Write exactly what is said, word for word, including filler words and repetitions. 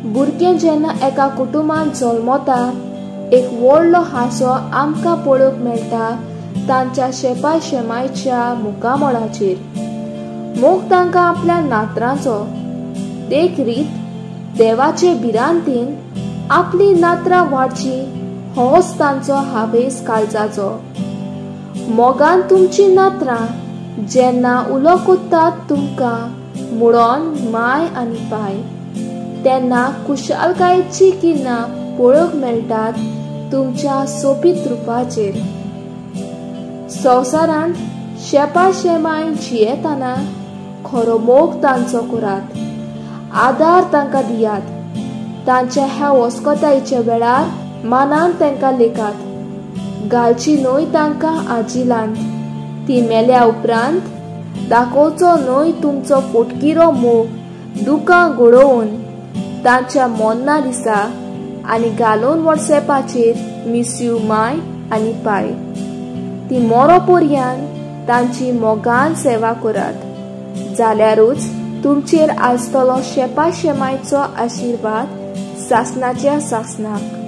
भुरगें जेन्ना एका कुटुंबांत जल्मता एक व्हडलो हांसो आमकां पळोवंक मेळटा तांच्या शेपा शेमायच्या मुखामळाचेर। मोग तांकां आपल्या नातरांचो देख रीत देवाचे भिरांतीन आपली नातरां वाडची होच तांचो हावेस काळजाचो। मोगान तुमची नातरां जेन्ना उलो कोत्तात तुमकां मुडोन माय आनी पाय, तेन्ना कुशालकायेची किन्नां पळोवंक मेळटात तुमच्या सोबीत रुपाचेर। संवसारांत शेपा शेमाय जियेतना खरो मोग तांचो करात, आदार तांकां दियात, तांच्या ह्या वस्कोतायेच्या वेळार मानान तांकां लेखात। घालची न्हय तांकां आजिलांत, ती मेल्या उपरांत दाखोवचो न्हय तुमचो फोटकिरो मोग दुकां घडोवन तांच्या मोन्ना दिसा आनी घालून वॉट्सॅपाचेर मिस यू माय आनी पाय। ती मोरो पर्यान तांची मोगान सेवा करात, जाल्यारूच तुमचेर आसतलो शेपा शेमायचो आशिर्वाद सासणाच्या सासणाक।